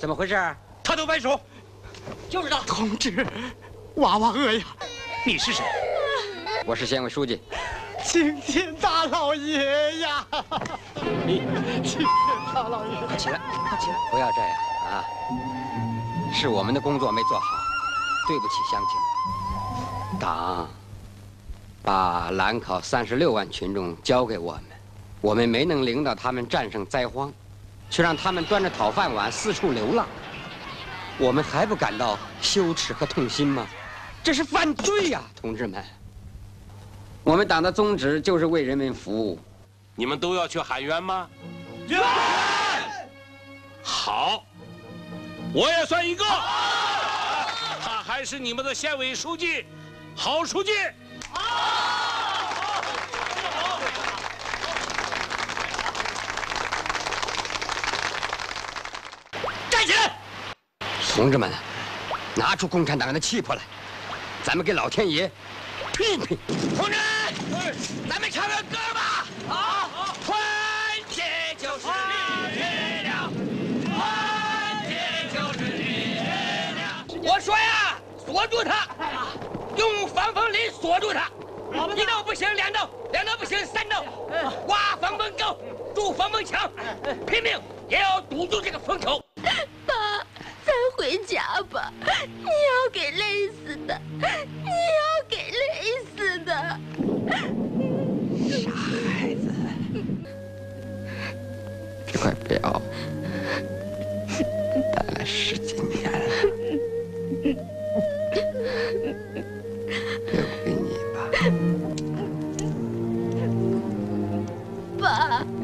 怎么回事？ 他都掰手， 就是他。 同志，娃娃饿呀！ 你是谁？ 我是县委书记。 青天大老爷呀！青天大老爷！ 快起来，快起来！ 不要这样啊！是我们的工作没做好，对不起乡亲们。党把兰考36万群众交给我们，我们没能领导他们战胜灾荒，却让他们端着讨饭碗四处流浪，我们还不感到羞耻和痛心吗？这是犯罪呀，同志们！我们党的宗旨就是为人民服务。 你们都要去喊冤吗？ 冤！ 好，我也算一个。他还是你们的县委书记，郝书记。 站起来！ 同志们，拿出共产党人的气魄来，咱们给老天爷拼拼！ 同志，咱们唱个歌吧！好，团结就是力量，团结就是力量。我说呀，锁住他，用防风林锁住他。一道不行，两道不行，三道，挖防风沟，筑防风墙，拼命也要堵住这个风口。 爸，咱回家吧，你要给累死的，你要给累死的。 傻孩子，这块表戴了10几年了，留给你吧。 爸。